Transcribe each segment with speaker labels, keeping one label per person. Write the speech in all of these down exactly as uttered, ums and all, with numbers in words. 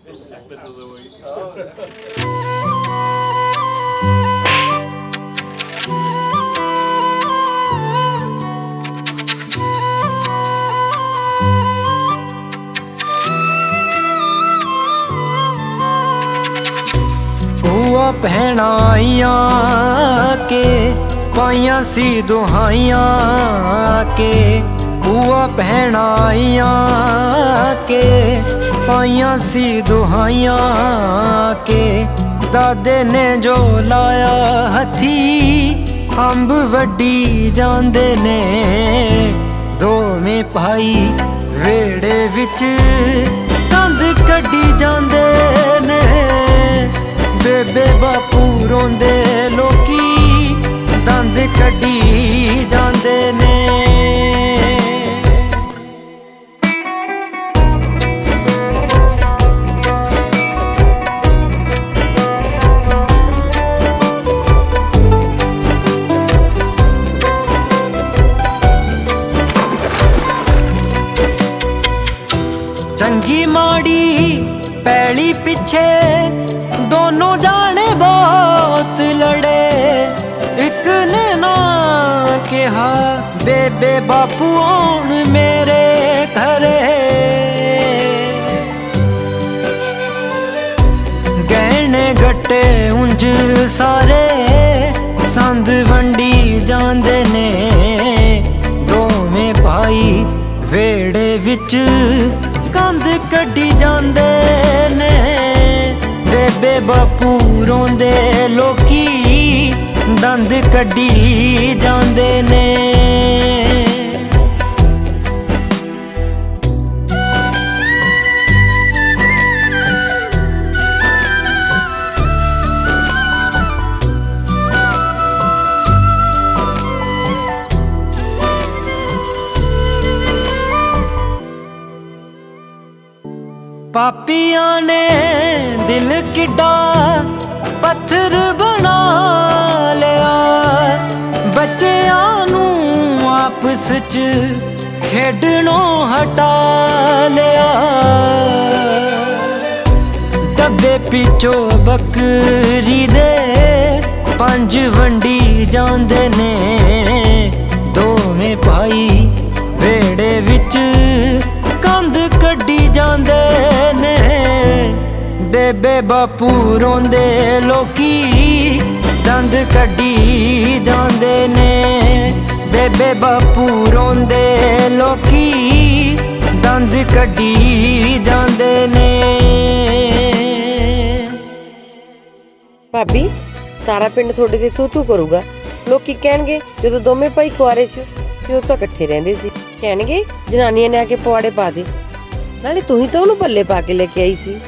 Speaker 1: भूआ भैनाइया के पाइया सी दुहाइया के, भूआ भैनाइया के पाइया सी दुहाइया के, दादे ने जो लाया हथी अंब वड्डी जांदे ने, दोवें भाई वेड़े विच कंध कड्डी जांदे ने, बेबे बापू रोंदे लोकी दंद कड्डी जांदे ने। चंगी माड़ी पैली पिछे दोनों जाने बहुत लड़े, एक ने ना कहा बेबे बापू आउण मेरे घरे, गहने गट्टे उंज सारे संद वंडी जांदे ने, दोवें भाई वेड़े विच कंध कड्डी जांदे ने, बेबे बापू रोंदे लोकी दंद कड्डी जांदे ने। पापिया ने दिल किड्डा पत्थर बना लिया, बच्चियां नू आपस च खेडनों हटा लिया, डब्बे पिछो बकरी दे पंज वंडी जांदे ने, दोवें भाई वेड़े विच कंध कड्डी जांदे ने, बेबे बापू रोंदे लोकी दंद कड्डी जांदे ने, बेबे बापू रोंदे लोकी दंद कड्डी जांदे ने।
Speaker 2: भाभी सारा पिंड थोड़े ते तू तू करूगा, लोकी कहणगे जदों दोवें भाई कुआरे सी उदों तां इकट्ठे रहिंदे सी, कहणगे जनानियां ने आके पवाड़े पा दे, नाले तू ही तो उन्होंने पल्ले पा के लेके आई सी।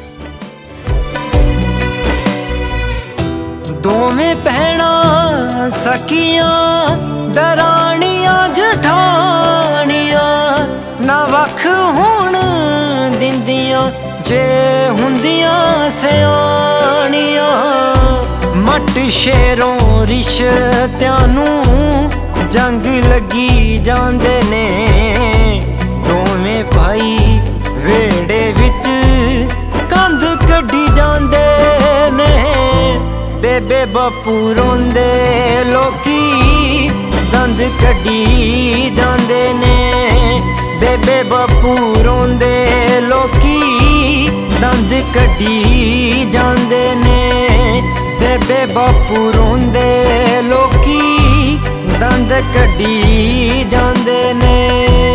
Speaker 1: दोवें भैणा सखियां दरानियां जठानियां ना वख होण दिंदियां जे हुंदियां सियाणियां, मट शेरों रिश्तियां नू जंग लगी जांदे ने, दोवें भाई वेड़े विच कंध कड्डी जांदे ने, बेबे बापू रोंदे लोकी दंद कड्डी जांदे ने, बेबे बापू रोंदे लोकी दंद कड्डी जांदे ने, बेबे बापू रोंदे लोकी दंद कड्डी जांदे ने।